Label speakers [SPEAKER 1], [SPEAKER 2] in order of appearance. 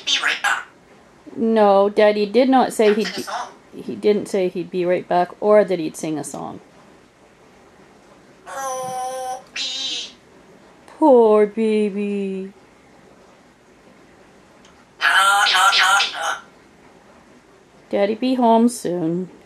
[SPEAKER 1] be right back.
[SPEAKER 2] No, Daddy did not say
[SPEAKER 1] Sing a song.
[SPEAKER 2] he didn't say he'd be right back, or that he'd sing a song.
[SPEAKER 1] Oh, bee.
[SPEAKER 2] Poor baby.
[SPEAKER 1] Ha, ha, ha, ha.
[SPEAKER 2] Daddy be home soon.